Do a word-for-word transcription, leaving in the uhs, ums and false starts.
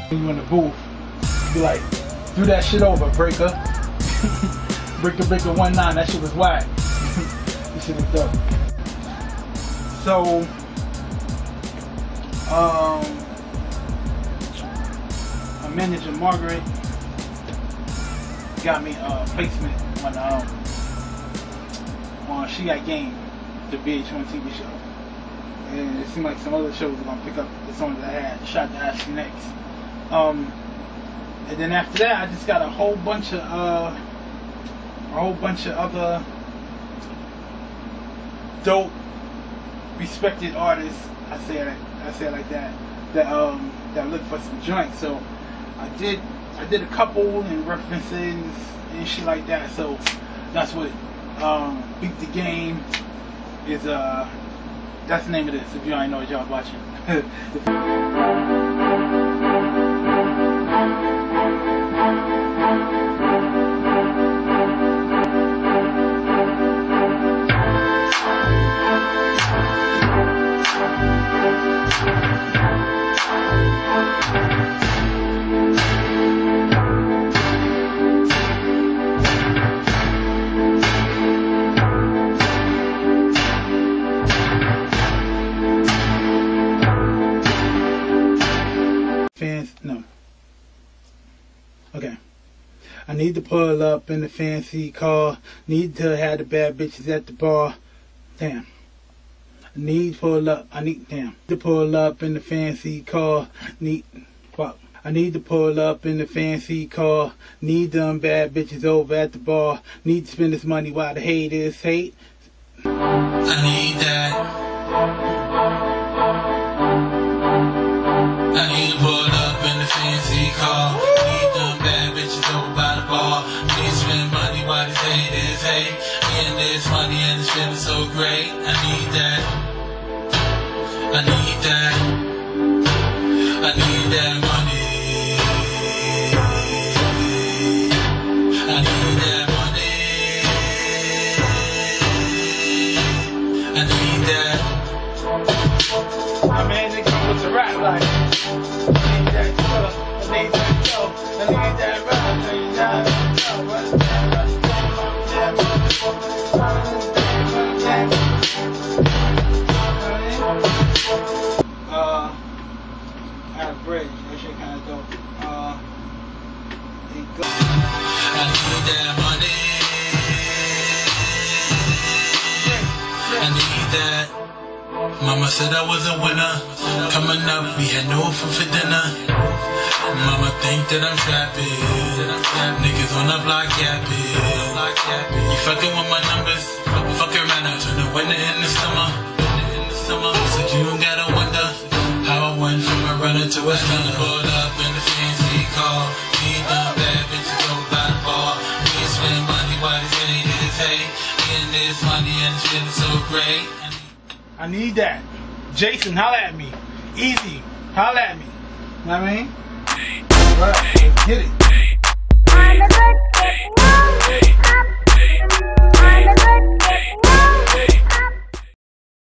When you in the booth, be like, do that shit over, breaker. breaker, breaker, one nine. That shit was whack. This shit is dope. So, um, my manager Margaret got me a placement on um on She Got Game, the V H one T V show, and it seemed like some other shows were gonna pick up the songs that I had shot to Ashley next. Um, and then after that, I just got a whole bunch of uh, a whole bunch of other dope, respected artists. I say it, I say it like that. That um, that look for some joints. So I did, I did a couple and references and shit like that. So that's what um, Beat the Game is. Uh, that's the name of this. If you already know what y'all watching. Fans, no. Okay. I need to pull up in the fancy car. Need to have the bad bitches at the bar. Damn. I need to pull up. I need, damn. To pull up in the fancy car. Need, fuck. I need to pull up in the fancy car. Need them bad bitches over at the bar. Need to spend this money while the haters hate. I need that. I need to pull up in the fancy car. Need them bad bitches over by the bar. Need to spend money while these haters hate. Getting this money and it's feeling so great. I need that. I need that. I need that money. I need that money. I need that. I mean, they come with the rap like. I need that color, I need that dough, I need that rap, I need that dough, run down, run down, run down, run down. Uh, I had a bridge, that shit kinda dope. Uh, it goes. I need that money. I need that. Mama said I was a winner. Coming up, we had no food for dinner. Mama think that I'm trapping. Niggas on the block yapping. You fucking with my numbers. Fucking around out to the winter in the summer. So you don't gotta wonder how I went from a runner to a stunner. Pulled up in the fancy car. Need them bad bitches over by the bar. Need to spend money while these haters hate. Getting this money and it's feeling so great. I need that. Jason, holla at me. Easy, holla at me. You know what I mean? Right, let's get it.